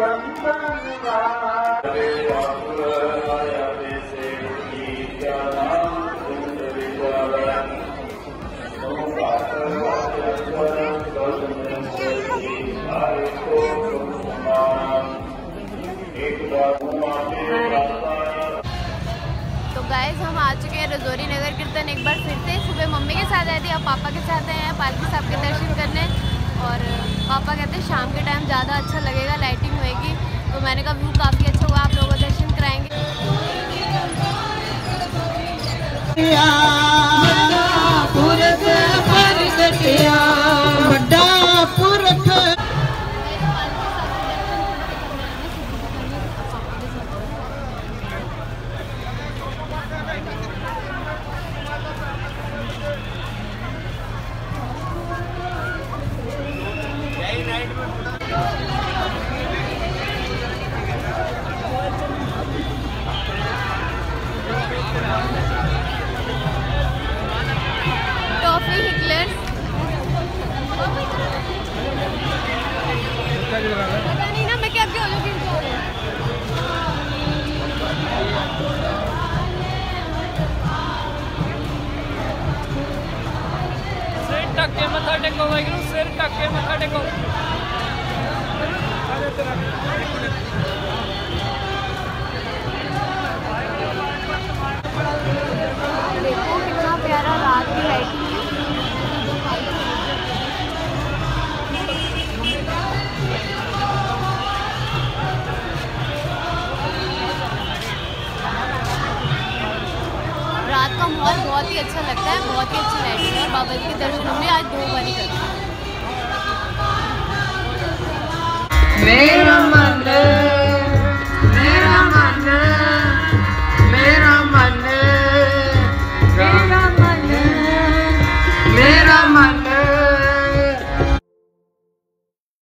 तो गाइस हम आ चुके हैं रजौरी नगर कीर्तन एक बार फिर से। सुबह मम्मी के साथ आए थे, अब पापा के साथ आए हैं पालकी साहब के दर्शन करने। और पापा कहते हैं शाम के टाइम ज़्यादा अच्छा लगेगा, लाइटिंग होएगी। तो मैंने कहा व्यू काफ़ी अच्छा हुआ, आप लोगों को दर्शन कराएंगे। टॉफी हिटलर्स पता नहीं ना, मैं क्या हो जाऊँ सिर ढके मत्था टेको वाहिगुरू, सिर ढके मत्था टेको। देखो कितना प्यारा रात की लाइटिंग है। रात का माहौल बहुत ही अच्छा लगता है, बहुत ही अच्छी लाइटिंग है। बाबा जी के दर्शन हमने आज 2 बार ही करे।